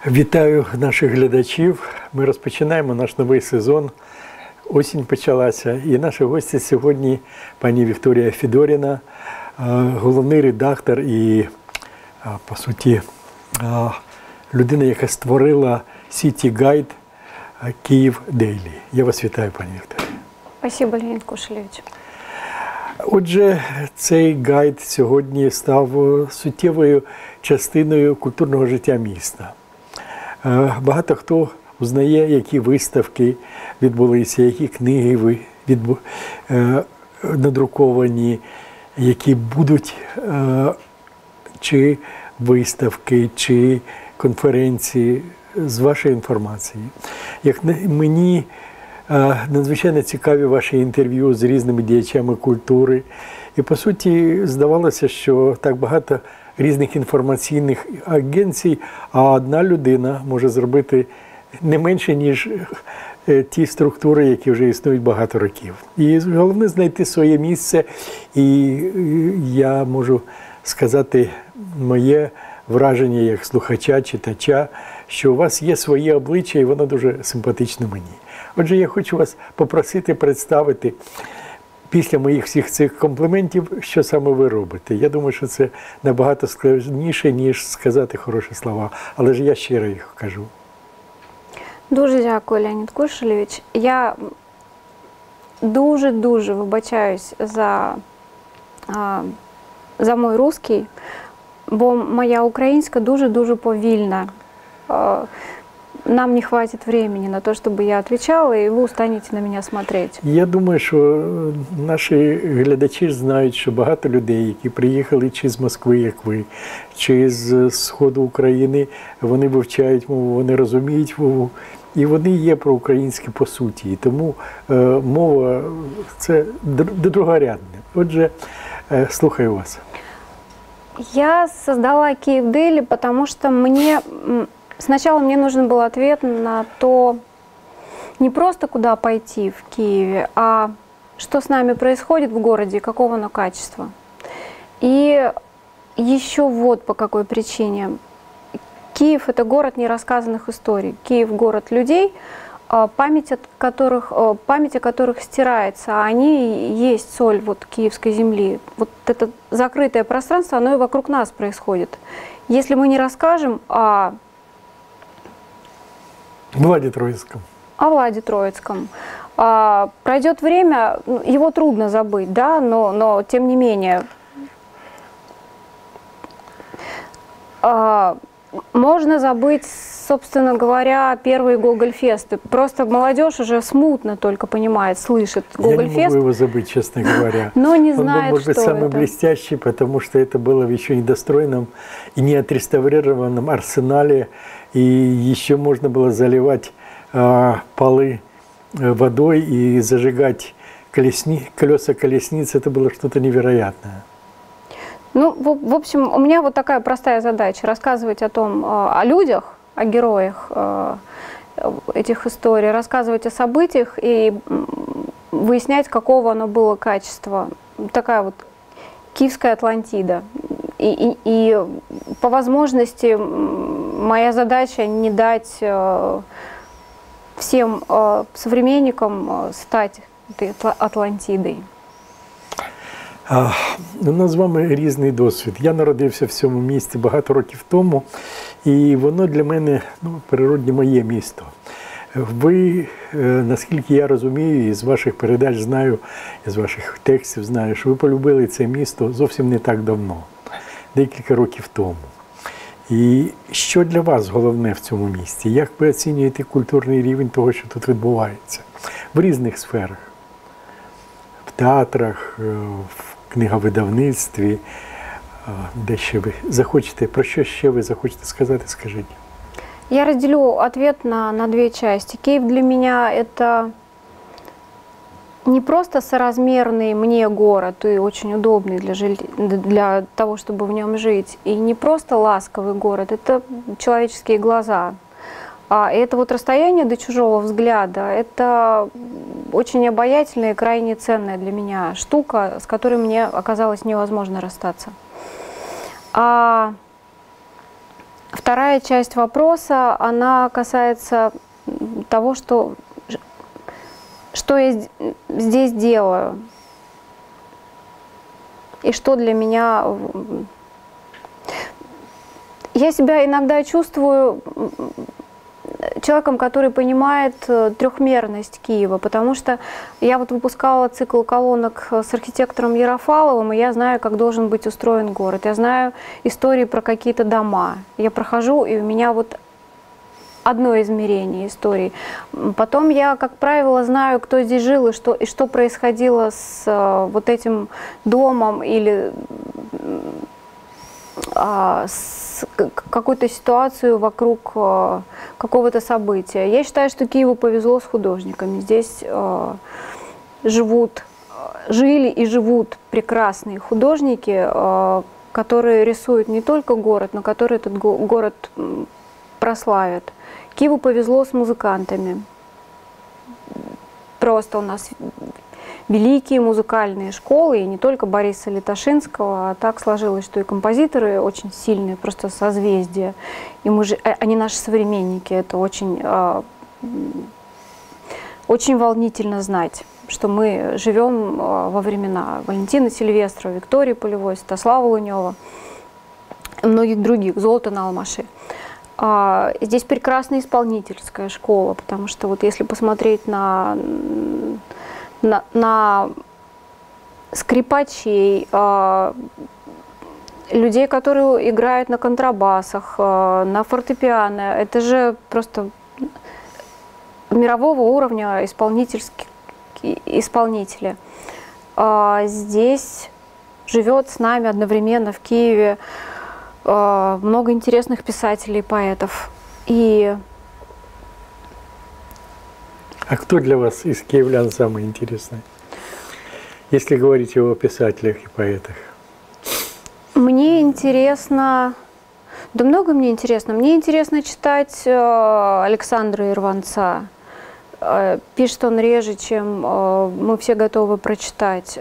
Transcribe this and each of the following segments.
Вітаю наших глядачів. Ми розпочинаємо наш новий сезон. Осінь почалася. І наша гостя сьогодні пані Вікторія Федоріна, головний редактор і, по суті, людина, яка створила City Guide Київ Дейлі. Я вас вітаю, пані Вікторія. Спасибо, Леонід Кошелевич. Отже, цей гайд сьогодні став суттєвою частиною культурного життя міста. Багато хто узнає, які виставки відбулися, які книги надруковані, які будуть чи виставки, чи конференції з вашої інформації. Як мені надзвичайно цікаві ваші інтерв'ю з різними діячами культури. І, по суті, здавалося, що так багато різних інформаційних агенцій, а одна людина може зробити не менше, ніж ті структури, які вже існують багато років. І головне знайти своє місце, і я можу сказати моє враження як слухача, читача, що у вас є своє обличчя, і воно дуже симпатичне мені. Отже, я хочу вас попросити представити після моїх всіх цих компліментів, що саме ви робите. Я думаю, що це набагато складніше, ніж сказати хороші слова. Але ж я щиро їх кажу. Дуже дякую, Леонід Кошелевич. Я дуже вибачаюсь за мой русский, бо моя українська дуже повільна. Нам не хватит времени на то, чтобы я отвечала, и вы устанете на меня смотреть. Я думаю, що наші глядачі знають, що багато людей, які приїхали чи з Москви, як ви, чи з Сходу України, вони вивчають мову, вони розуміють мову, і вони є проукраїнські по суті. І тому мова – це другорядне. Отже, слухаю вас. Я создала Киев Дейли, потому что сначала мне нужен был ответ на то, не просто куда пойти в Киеве, а что с нами происходит в городе, какого оно качества. И еще вот по какой причине. Киев – это город нерассказанных историй. Киев – город людей, память о которых стирается, а они есть соль вот киевской земли. Вот это закрытое пространство, оно и вокруг нас происходит. Если мы не расскажем о Владе Троицком. О Владе Троицком. Пройдет время, его трудно забыть, да, но тем не менее. Можно забыть, собственно говоря, первые Гоголь-фесты. Просто молодежь уже смутно только понимает, слышит Гоголь-фест. Я не могу его забыть, честно говоря. Но не знает, он был, может быть, самый блестящий, потому что это было в еще недостроенном и не отреставрированном арсенале. И еще можно было заливать полы водой и зажигать колеса колесниц. Это было что-то невероятное. Ну, в общем, у меня вот такая простая задача – рассказывать о людях, о героях этих историй, рассказывать о событиях и выяснять, какого оно было качества. Такая вот киевская Атлантида. И по возможности моя задача не дать всем современникам стать этой Атлантидой. У нас з вами різний досвід. Я народився в цьому місті багато років тому, і воно для мене природне моє місто. Ви, наскільки я розумію, і з ваших передач знаю, і з ваших текстів знаю, що ви полюбили це місто зовсім не так давно, декілька років тому. І що для вас головне в цьому місті? Як ви оцінюєте культурний рівень того, що тут відбувається? В різних сферах. В театрах, в книговидавництві, де ще ви захочете, про що ще ви захочете сказати, скажіть. Я разделю ответ на две части. Киев для меня – это не просто соразмерный мне город и очень удобный для того, чтобы в нем жить, и не просто ласковый город, это человеческие глаза. Это вот расстояние до чужого взгляда, это очень обаятельная и крайне ценная для меня штука, с которой мне оказалось невозможно расстаться. Вторая часть вопроса, она касается того, что я здесь делаю и что для меня. Я себя иногда чувствую человеком, который понимает трехмерность Киева, потому что я вот выпускала цикл колонок с архитектором Ярофаловым, и я знаю, как должен быть устроен город. Я знаю истории про какие-то дома. Я прохожу, и у меня вот одно измерение истории. Потом я, как правило, знаю, кто здесь жил и что происходило с вот этим домом или с какой-то ситуацию вокруг какого-то события. Я считаю, что Киеву повезло с художниками. Здесь жили и живут прекрасные художники, которые рисуют не только город, но которые этот город прославят. Киеву повезло с музыкантами. Просто у нас великие музыкальные школы, и не только Бориса Литошинского, а так сложилось, что и композиторы очень сильные, просто созвездия. И они наши современники, это очень волнительно знать, что мы живем во времена Валентина Сильвестрова, Виктории Полевой, Святослава Лунева и многих других, Золтана Алмаши. Здесь прекрасная исполнительская школа, потому что вот если посмотреть на скрипачей, людей, которые играют на контрабасах, на фортепиано, это же просто мирового уровня исполнители. Здесь живет с нами одновременно в Киеве много интересных писателей и поэтов. А кто для вас из киевлян самый интересный, если говорить о писателях и поэтах? Мне интересно, да много мне интересно. Мне интересно читать Александра Ирванца. Пишет он реже, чем мы все готовы прочитать.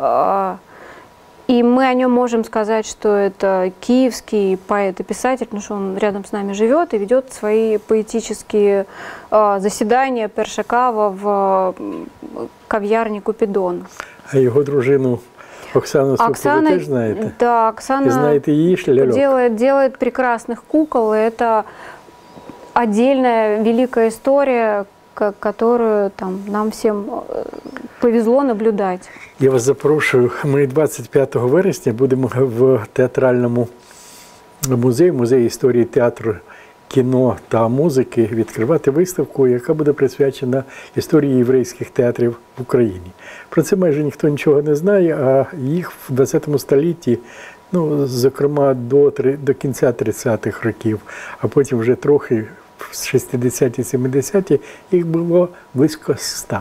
И мы о нем можем сказать, что это киевский поэт и писатель, потому что он рядом с нами живет и ведет свои поэтические заседания Першакава в кав'ярні Купідон. А его дружину Оксану Супу вы тоже знаете? Да, Оксана и знаете ее лялек? делает прекрасных кукол, и это отдельная великая история, которую нам всем повезло наблюдать. Я вас запрошую, ми 25 вересня будемо в театральному музеї історії театру, кіно та музики відкривати виставку, яка буде присвячена історії єврейських театрів в Україні. Про це майже ніхто нічого не знає, а їх в 20 столітті, зокрема до кінця 30-х років, а потім вже трохи в 60-ті, 70-ті, їх було близько 100.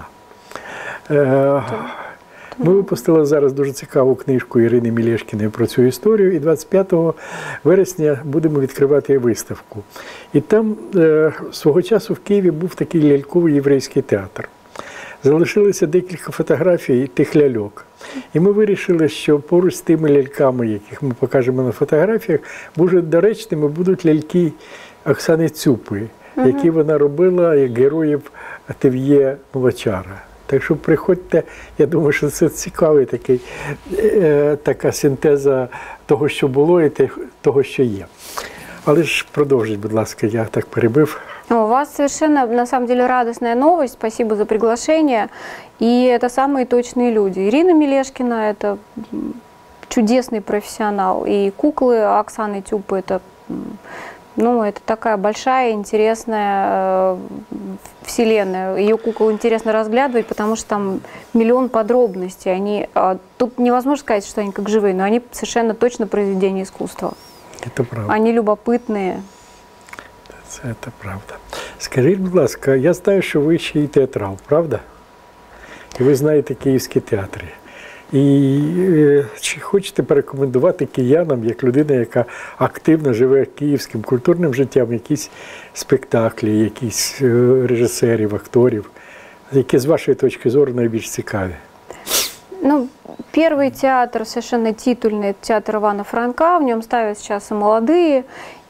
Ми випустили зараз дуже цікаву книжку Ірини Мілешкіної про цю історію, і 25 вересня будемо відкривати виставку. І там свого часу в Києві був такий ляльковий єврейський театр. Залишилося декілька фотографій тих ляльок. І ми вирішили, що поруч з тими ляльками, яких ми покажемо на фотографіях, доречними будуть ляльки Оксани Цюпи, які вона робила як героїв Тев'є Молочара. Так що приходьте, я думаю, що це цікавий така синтеза того, що було, і того, що є. Але ж продовжіть, будь ласка, я так перебив. У вас совершенно, на самом деле, радостная новость. Спасибо за приглашение. И это самые точные люди. Ирина Милешкина – это чудесный профессионал. И куклы Оксаны Тюпы – это такая большая, интересная вселенная. Ее кукол интересно разглядывать, потому что там миллион подробностей. Тут невозможно сказать, что они как живые, но они совершенно точно произведения искусства. Это правда. Они любопытные. Це правда. Скажіть, будь ласка, я знаю, що ви ще й театрал, правда? І ви знаєте київські театри. І чи хочете порекомендувати киянам, як людина, яка активно живе київським культурним життям, якісь спектаклі, якісь режисерів, акторів, які з вашої точки зору найбільш цікаві? Первый театр, совершенно титульный, это театр Ивана Франка. В нем ставят сейчас и молодые,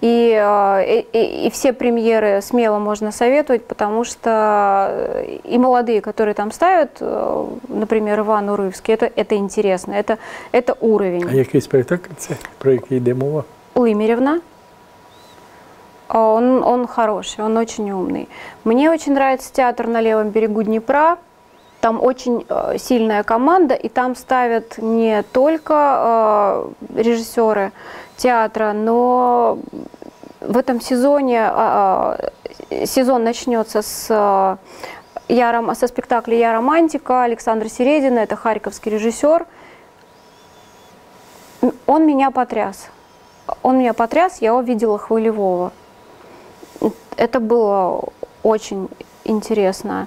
и все премьеры смело можно советовать, потому что и молодые, которые там ставят, например, Иван Урывский, это интересно, это уровень. А який спектакль це, про який йде мова? Лымеревна. Он хороший, он очень умный. Мне очень нравится театр на левом берегу Днепра. Там очень сильная команда, и там ставят не только режиссеры театра, но в этом сезоне, сезон начнется со спектакля «Я романтика» Александра Середина, это харьковский режиссер. Он меня потряс. Я увидела Хвылевого. Это было очень интересно.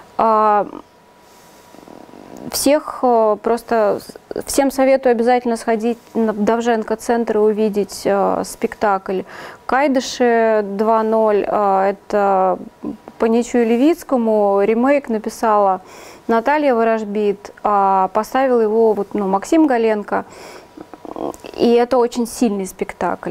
Всем советую обязательно сходить в Довженко-центр и увидеть спектакль «Кайдыши 2.0». Это по Нечую Левицкому ремейк написала Наталья Ворожбит, а поставил его Максим Галенко. И это очень сильный спектакль.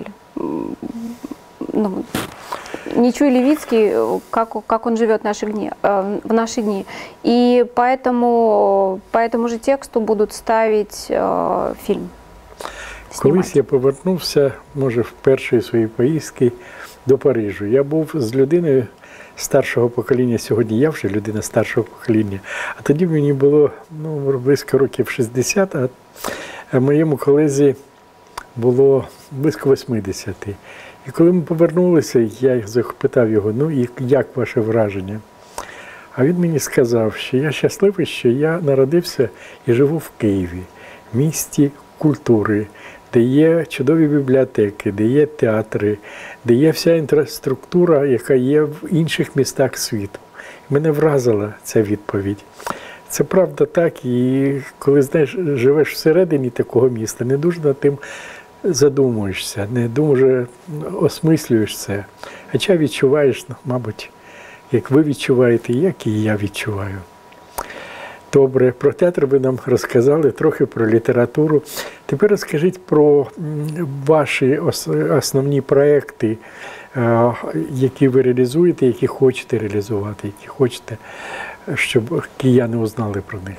Нечуй Левицкий, как он живет в наши дни. И по этому же тексту будут ставить фильм. Колись я повернувся, може, в першої своєї поїздки до Парижу. Я був з людиною старшого покоління, сьогодні я вже людина старшого покоління, а тоді мені було близько років 60, а моєму колезі було близько 80. І коли ми повернулися, я запитав його, і як ваше враження? А він мені сказав, що я щасливий, що я народився і живу в Києві, місті культури, де є чудові бібліотеки, де є театри, де є вся інфраструктура, яка є в інших містах світу. Мене вразила ця відповідь. Це правда так, і коли, живеш всередині такого міста, не дуже над тим задумуєшся, не дуже осмислюєш це. Хоча відчуваєш, мабуть, як ви відчуваєте, як і я відчуваю. Добре, про театр ви нам розказали, трохи про літературу. Тепер розкажіть про ваші основні проекти, які ви реалізуєте, які хочете реалізувати, які хочете, щоб кияни узнали про них.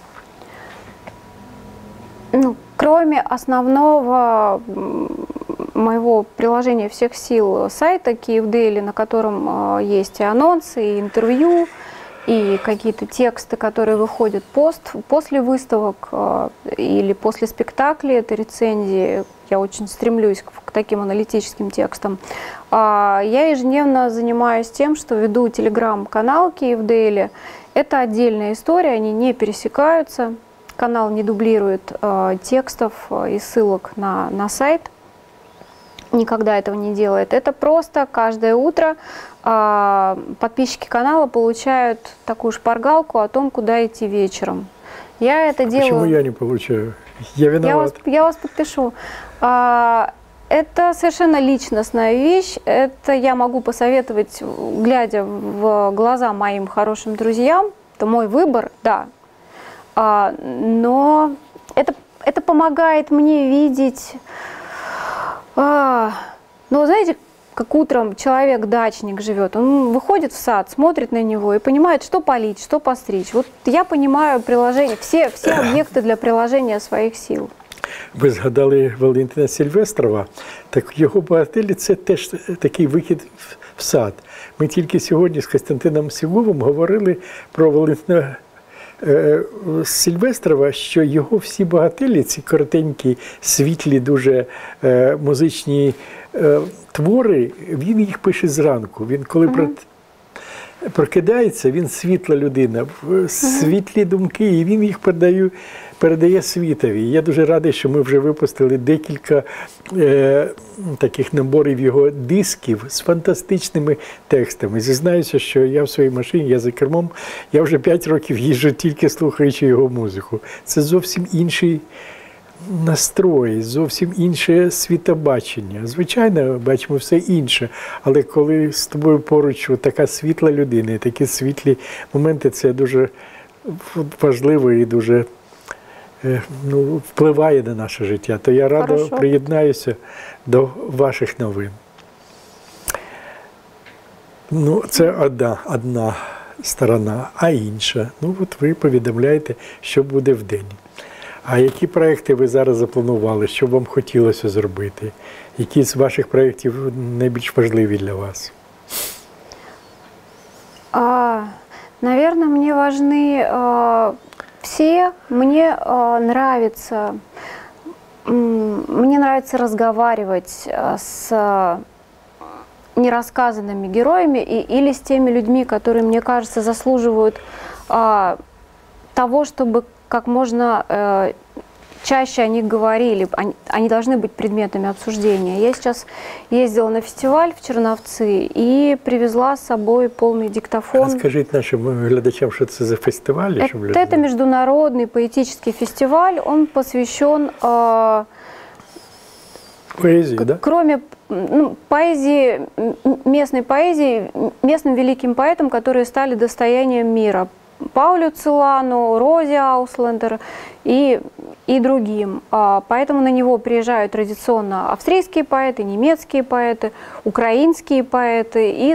Кроме основного моего приложения всех сил сайта Киевдели, на котором есть и анонсы, и интервью, и какие-то тексты, которые выходят после выставок или после спектаклей, это рецензии, я очень стремлюсь к таким аналитическим текстам. Я ежедневно занимаюсь тем, что веду телеграм-канал Киевдели. Это отдельная история, они не пересекаются. Канал не дублирует текстов и ссылок на сайт, никогда этого не делает. Это просто каждое утро подписчики канала получают такую шпаргалку о том, куда идти вечером. Я это делаю... Почему я не получаю? Я виноват. Я вас подпишу. Это совершенно личностная вещь. Это я могу посоветовать, глядя в глаза моим хорошим друзьям. Это мой выбор, да. Но это помогает мне видеть, знаете, как утром человек-дачник живет, он выходит в сад, смотрит на него и понимает, что полить, что постричь. Вот я понимаю приложение, все объекты для приложения своих сил. Ви згадали Валентина Сильвестрова, так його багателі – це теж такий вихід в сад. Ми тільки сьогодні з Костянтином Сівовим говорили про Валентина Сильвестрова, що його всі багателі, ці коротенькі, світлі, дуже музичні твори, він їх пише зранку. Він коли прокидається, він світла людина, світлі думки, і він їх передає світові. Я дуже радий, що ми вже випустили декілька таких наборів його дисків з фантастичними текстами. Зізнаюся, що я в своїй машині, я за кермом, я вже 5 років їжджу тільки слухаючи його музику. Це зовсім інший настрой, зовсім інше світобачення. Звичайно, бачимо все інше, але коли з тобою поруч така світла людина, і такі світлі моменти, це дуже важливо і дуже впливає на наше життя, то я радо Хорошо. приєднаюся до ваших новин. Це одна сторона, а інша. От ви повідомляєте, що буде в день. А які проекти ви зараз запланували, що б вам хотілося зробити? Які з ваших проєктів найбільш важливі для вас? Наверное, мне важны все. Мне нравится разговаривать с нерассказанными героями или с теми людьми, которые, мне кажется, заслуживают того, чтобы как можно чаще о них говорили. Они должны быть предметами обсуждения. Я сейчас ездила на фестиваль в Черновцы и привезла с собой полный диктофон. Скажіть нашим глядачам, що це за фестиваль? Это международный поэтический фестиваль. Он посвящен поэзии, да? Кроме поэзии, местной поэзии, местным великим поэтам, которые стали достоянием мира. Паулю Целану, Розе Ауслендер и другим. Поэтому на него приезжают традиционно австрийские поэты, немецкие поэты, украинские поэты, и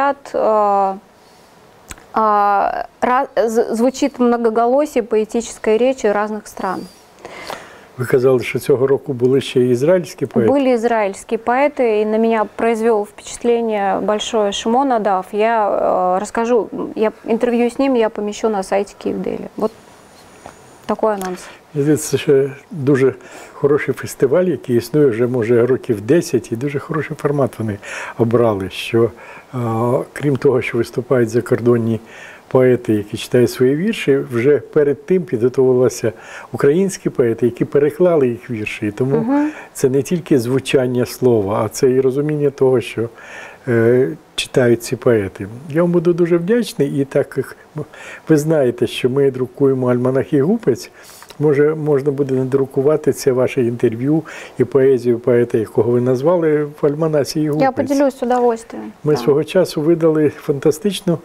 звучит многоголосие поэтической речи разных стран. Ви казали, що цього року були ще і ізраїльські поети? Были израильские поэты, и на меня произвел впечатление большое Шимон Адав. Я расскажу, интервью с ним я помещу на сайте Київделі. Вот такой анонс. Це ще дуже хороший фестиваль, який існує вже, може, років 10, і дуже хороший формат вони обрали, що крім того, що виступають закордонні поети, які читають свої вірші, вже перед тим підготувалися українські поети, які переклали їх вірші. І тому це не тільки звучання слова, а це і розуміння того, що читають ці поети. Я вам буду дуже вдячний, і так як ви знаєте, що ми друкуємо «Альманах і Гупець», можна буде надрукувати це ваше інтерв'ю і поезію поета, якого ви назвали, в «Альманасі і Гупець». Я поділюсь з удовольствием. Ми свого часу видали фантастичну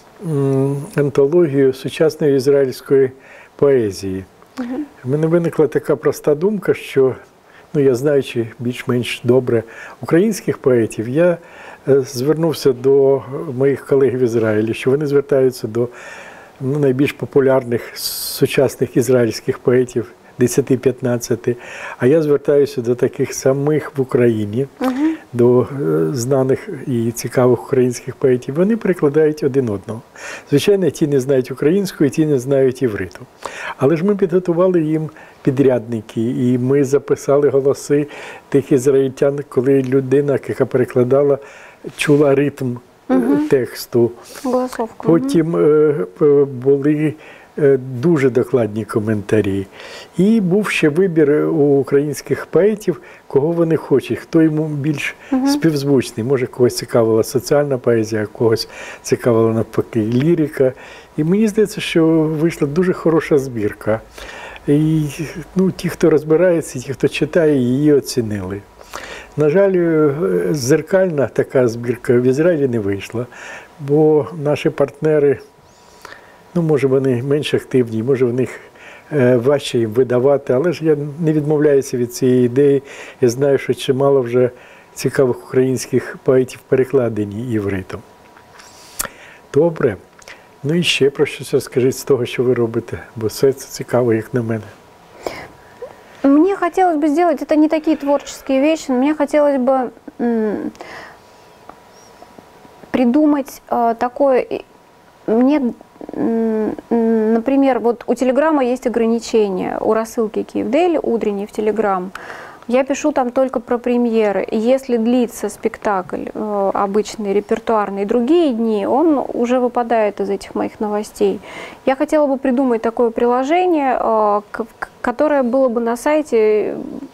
антологію сучасної ізраїльської поезії. У мене виникла така проста думка, що, я знаючи більш-менш добре українських поетів, я звернувся до моїх колег в Ізраїлі, що вони звертаються до найбільш популярних сучасних ізраїльських поетів, 10-15, а я звертаюся до таких самих в Україні, до знаних і цікавих українських поетів. Вони перекладають один одного. Звичайно, ті не знають українську, і ті не знають івриту. Але ж ми підготували їм підрядники, і ми записали голоси тих ізраїльтян, коли людина, яка перекладала, чула ритм тексту. Голосовку. Потім були дуже докладні коментарі. І був ще вибір у українських поетів, кого вони хочуть, хто йому більш співзвучний. Може, когось цікавила соціальна поезія, а когось цікавила навпаки лірика. І мені здається, що вийшла дуже хороша збірка. І ті, хто розбирається, ті, хто читає, її оцінили. На жаль, зеркальна така збірка в Ізраїлі не вийшла, бо наші партнери, може вони менш активні, може в них важче їм видавати, але ж я не відмовляюся від цієї ідеї. Я знаю, що чимало вже цікавих українських поетів перекладені івритом. Добре. І ще про щось розкажіть з того, що ви робите, бо все це цікаво, як на мене. Мне хотелось бы сделать, это не такие творческие вещи, но мне хотелось бы придумать такое, например, вот у Телеграма есть ограничения, у рассылки Київделі, утренней в Телеграм. Я пишу там только про премьеры. И если длится спектакль, обычный, репертуарный, и другие дни, он уже выпадает из этих моих новостей. Я хотела бы придумать такое приложение, которое было бы на сайте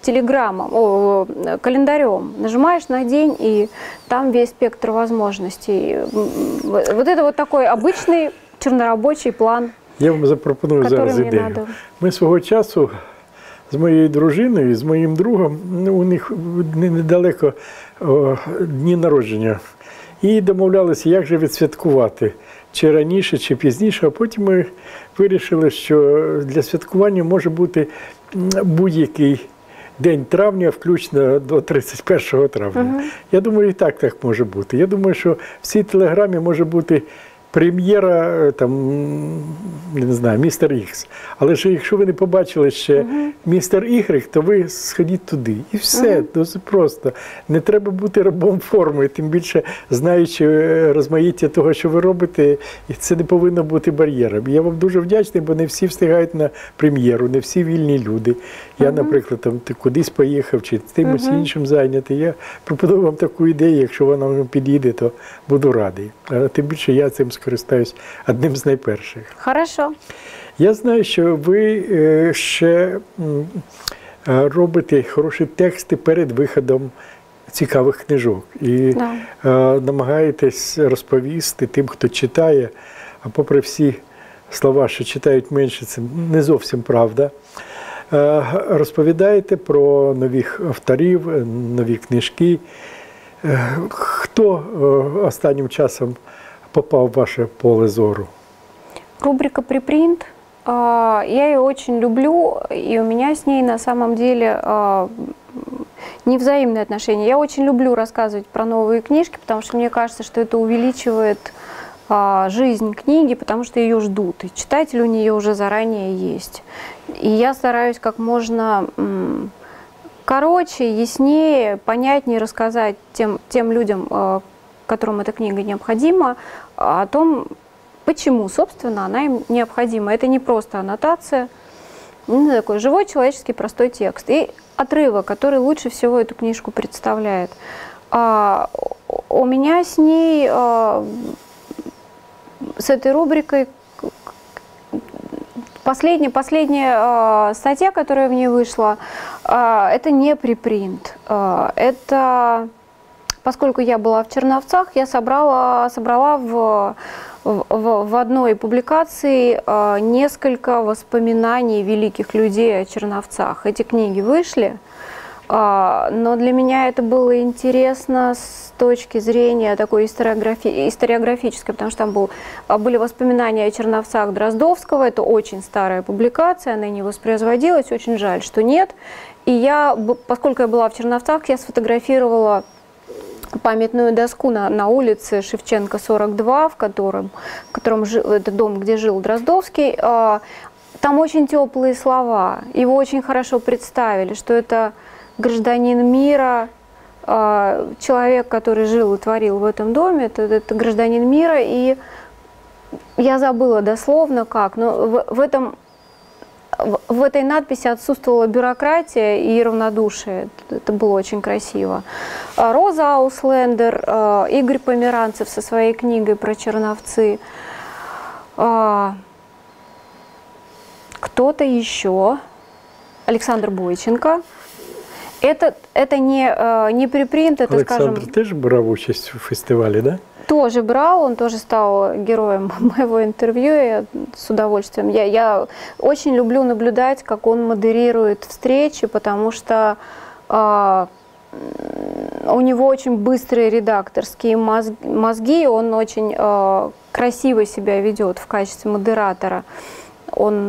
календарем. Нажимаешь на день, и там весь спектр возможностей. Вот это вот такой обычный чернорабочий план. Я вам запропоную зараз ідею. Ми свого часу з моєю дружиною, з моїм другом, у них недалеко дні народження. І домовлялися, як же відсвяткувати чи раніше, чи пізніше, а потім ми вирішили, що для святкування може бути будь-який день травня, включно до 31 травня. Я думаю, і так може бути. Я думаю, що в цій телеграмі може бути прем'єра, там, я не знаю, містер Ікс. Але ж якщо ви не побачили ще містер Ігрек, то ви сходіть туди. І все, досить просто. Не треба бути рабом форми, тим більше знаючи розмаїття того, що ви робите, і це не повинно бути бар'єром. Я вам дуже вдячний, бо не всі встигають на прем'єру, не всі вільні люди. Я, наприклад, там кудись поїхав, чи тимось іншим зайнятий. Я пропоную вам таку ідею, якщо вона вам підійде, то буду радий. А тим більше я цим скористаюсь одним з найперших. Хорошо. Я знаю, що ви ще робите хороші тексти перед виходом цікавих книжок. І намагаєтесь розповісти тим, хто читає, а попри всі слова, що читають менше, це не зовсім правда. Розповідаєте про нових авторів, нові книжки. Хто останнім часом попал в ваше поле зору? Рубрика «Припринт». Я ее очень люблю, и у меня с ней на самом деле невзаимные отношения. Я очень люблю рассказывать про новые книжки, потому что мне кажется, что это увеличивает жизнь книги, потому что ее ждут, и читатель у нее уже заранее есть. И я стараюсь как можно короче, яснее, понятнее рассказать тем людям, которым эта книга необходима, о том, почему, собственно, она им необходима. Это не просто аннотация, это такой живой человеческий простой текст. И отрывок, который лучше всего эту книжку представляет. У меня с ней, с этой рубрикой, последняя статья, которая в ней вышла, это не припринт. Это, поскольку я была в Черновцах, я собрала в одной публикации несколько воспоминаний великих людей о Черновцах. Эти книги вышли, но для меня это было интересно с точки зрения такой историографической, потому что там были воспоминания о Черновцах Дроздовского, это очень старая публикация, она не воспроизводилась, очень жаль, что нет. И я, поскольку я была в Черновцах, я сфотографировала памятную доску на улице Шевченко, 42, в котором жил, это дом, где жил Дроздовский. Там очень теплые слова, его очень хорошо представили, что это гражданин мира, человек, который жил и творил в этом доме, это гражданин мира. И я забыла дословно как, но в этой надписи отсутствовала бюрократия и равнодушие. Это было очень красиво. Роза Ауслендер, Игорь Померанцев со своей книгой про Черновцы. Кто-то еще. Александр Бойченко. Это не припринт, это, Александр скажем... теж брав участь в фестивале, да? Тоже брал, он тоже стал героем моего интервью, я с удовольствием. Я очень люблю наблюдать, как он модерирует встречи, потому что у него очень быстрые редакторские мозги, он очень красиво себя ведет в качестве модератора. Он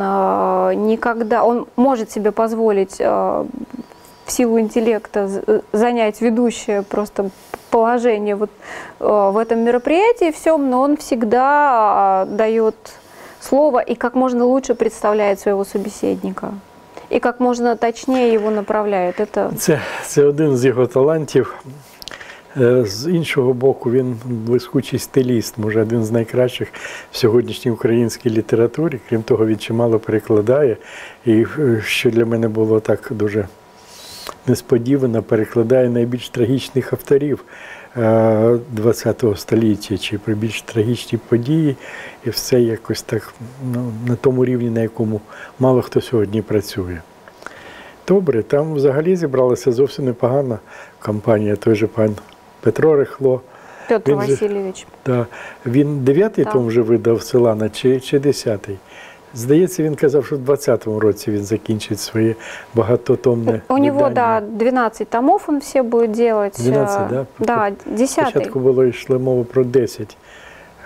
может себе позволить в силу интеллекта занять ведущее просто положение вот в этом мероприятии всем, но он всегда дает слово и как можно лучше представляет своего собеседника. І як можна точніше його направляють. Це один з його талантів. З іншого боку, він блискучий стиліст, може один з найкращих в сьогоднішній українській літературі. Крім того, він чимало перекладає. І що для мене було так дуже несподівано, перекладає найбільш трагічних авторів ХХ століття, чи про більш трагічні події. І все якось так на тому рівні, на якому мало хто сьогодні працює. Добре, там взагалі зібралася зовсім непогана компанія, той же пан Петро Рихло. Петр Васильович. Да, він 9-й том вже видав «Селана» чи 10-й? Здається, він казав, що в 20-му році він закінчить своє багатотомне У него, да, 12 томов он все будет делать. 12, да? Да, 10-й. Спочатку йшла мова про 10.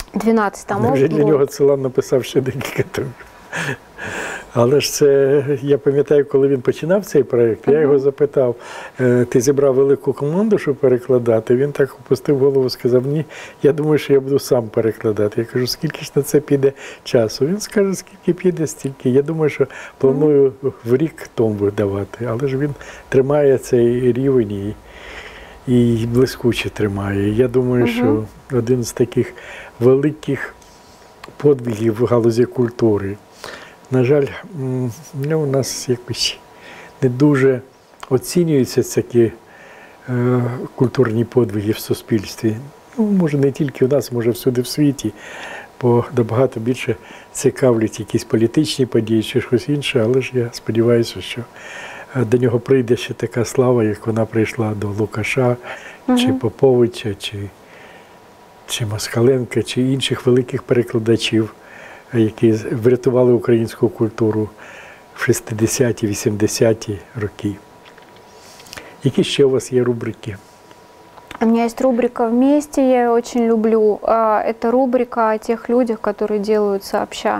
12 томов. Вже для вот. нього Целан написав ще декілька томів. Але ж це, я пам'ятаю, коли він починав цей проєкт, я його запитав, ти зібрав велику команду, щоб перекладати? Він так опустив голову, сказав, ні, я думаю, що я буду сам перекладати. Я кажу, скільки ж на це піде часу? Він скаже, скільки піде, стільки. Я думаю, що планую в рік том видавати, але ж він тримає цей рівень і блискуче тримає. Я думаю, що один з таких великих подвигів в галузі культури. На жаль, у нас якось не дуже оцінюються такі культурні подвиги в суспільстві. Ну, може, не тільки у нас, може, всюди в світі, бо набагато більше цікавлять якісь політичні події чи щось інше, але ж я сподіваюся, що до нього прийде ще така слава, як вона прийшла до Лукаша, чи Поповича, чи Москаленка, чи інших великих перекладачів, які врятували українську культуру в 60-ті, 80-ті роки. Які ще у вас є рубрики? У меня есть рубрика «Вместе», я ее очень люблю. Это рубрика о тех людях, которые делают сообща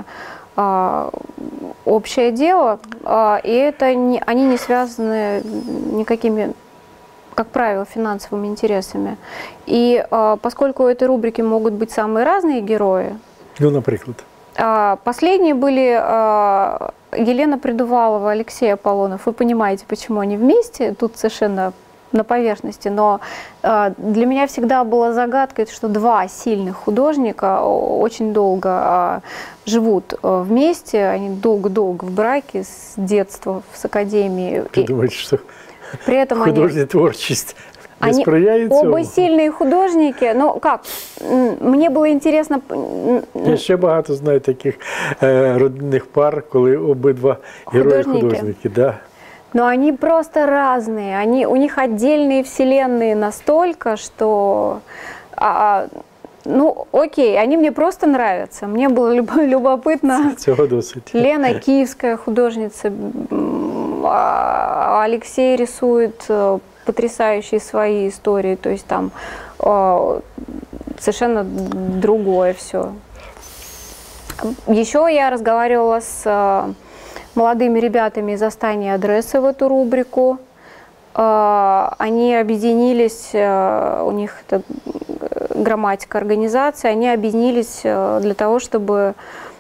общее дело, и они не связаны никакими, как правило, финансовыми интересами. И поскольку у этой рубрики могут быть самые разные герои, Ну, наприклад. последние были Елена Придувалова, Алексей Аполлонов. Вы понимаете, почему они вместе, тут совершенно на поверхности, но для меня всегда была загадкой, что два сильных художника очень долго живут вместе, они долго-долго в браке с детства, с академии. Ты думаешь, что при этом художественная творчесть не они сприяет оба цьому? сильные художники. Ну как, мне было интересно. Я ще багато знаю таких родинних пар, коли обидва герої художники. Да. Но они просто разные, у них отдельные вселенные настолько, что, ну окей, они мне просто нравятся. Мне было любопытно. Цього досить. Лена киевская художница, Алексей рисует потрясающие свои истории, то есть там совершенно другое все. Еще я разговаривала с молодыми ребятами из Астани Адресы в эту рубрику. Они объединились, у них это грамматика организации, они объединились для того, чтобы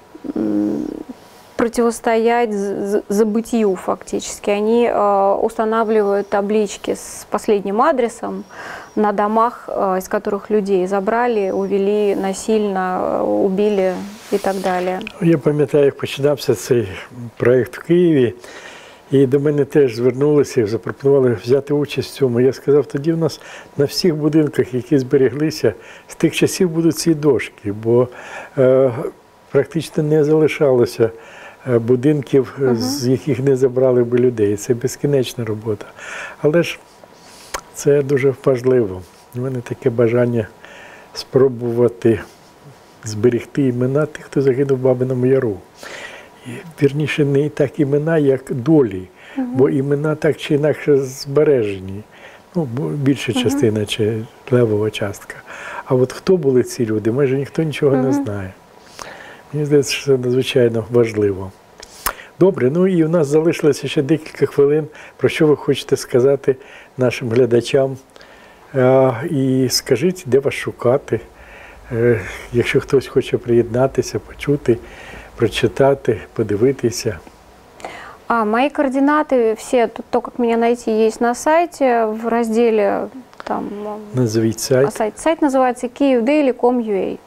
противостоять забытию фактически. Они устанавливают таблички с последним адресом на домах, из которых людей забрали, увели насильно, убили і так далі. Я пам'ятаю, як починався цей проєкт в Києві, і до мене теж звернулися і запропонували взяти участь в цьому. Я сказав, тоді в нас на всіх будинках, які збереглися, з тих часів будуть ці дошки, бо практично не залишалося будинків, з яких не забрали б людей. Це безкінечна робота. Але ж це дуже важливо. У мене таке бажання спробувати зберегти імена тих, хто загинув в Бабиному Яру. І, вірніше, не так імена, як долі, бо імена так чи інакше збережені. Ну, більша частина чи левова частка. А от хто були ці люди, майже ніхто нічого не знає. Мені здається, що це надзвичайно важливо. Добре, ну і у нас залишилося ще декілька хвилин. Про що ви хочете сказати нашим глядачам? І скажіть, де вас шукати, якщо хтось хоче приєднатися, почути, прочитати, подивитися. Мои координаты все, то, как меня найти, есть на сайте, в разделе там. Назовите сайт. Сайт называется kievdaily.com.ua.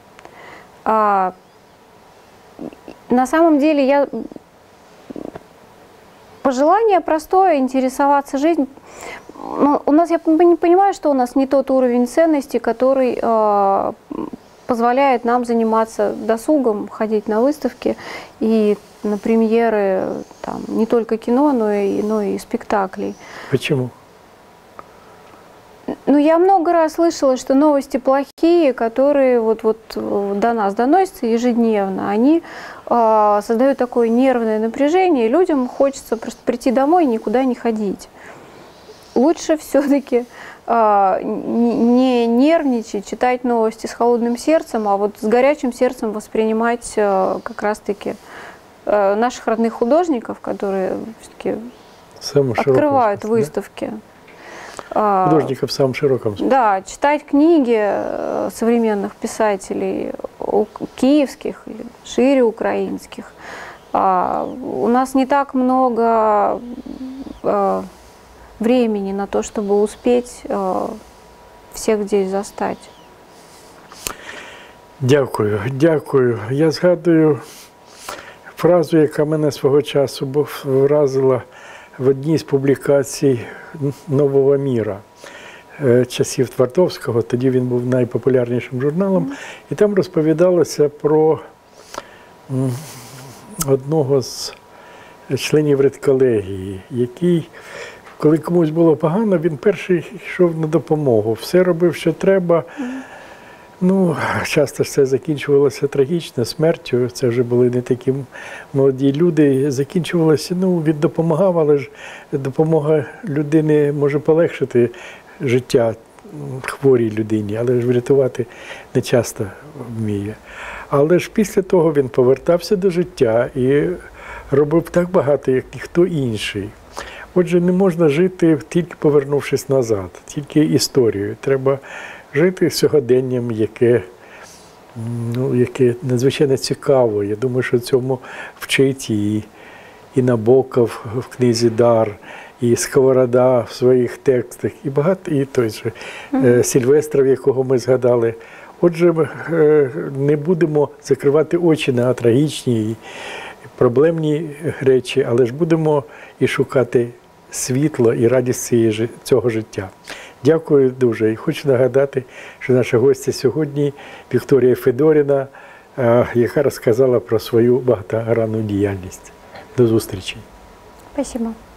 На самом деле пожелание простое, интересоваться жизнью. Ну, у нас, я не понимаю, что у нас не тот уровень ценностей, который позволяет нам заниматься досугом, ходить на выставки и на премьеры там, не только кино, но и спектаклей. Почему? Ну, я много раз слышала, что новости плохие, которые вот до нас доносятся ежедневно, они создают такое нервное напряжение, и людям хочется просто прийти домой и никуда не ходить. лучше все-таки не нервничать, читать новости с холодным сердцем, а вот с горячим сердцем воспринимать как раз-таки наших родных художников, которые все-таки открывают смысле, выставки. да? Художников в самом широком смысле. Да, читать книги современных писателей, киевских или шире украинских. У нас не так много времени на то, чтобы успеть всех здесь застать. Дякую, дякую. Я згадую фразу, яка мене свого часу вразила в одній з публікацій «Нового міра» часів Твардовського. Тоді він був найпопулярнішим журналом. І там розповідалося про одного з членів редколегії, який, коли комусь було погано, він перший йшов на допомогу. Все робив, що треба. Ну, часто ж це закінчувалося трагічно, смертю. Це вже були не такі молоді люди. Закінчувалося, ну, він допомагав, але ж допомога людини може полегшити життя хворій людині, але ж врятувати не часто вміє. Але ж після того він повертався до життя і робив так багато, як ніхто інший. Отже, не можна жити, тільки повернувшись назад, тільки історією. Треба жити сьогоденням, яке надзвичайно цікаво. Я думаю, що цьому вчить і Набоков в книзі «Дар», і Сковорода в своїх текстах, і багато, і той же Сильвестров, якого ми згадали. Отже, ми не будемо закривати очі на трагічні і проблемні речі, але ж будемо і шукати світло і радість цього життя. Дякую дуже. І хочу нагадати, що наша гостя сьогодні Вікторія Федоріна, яка розказала про свою багатогранну діяльність. До зустрічі. Спасибо.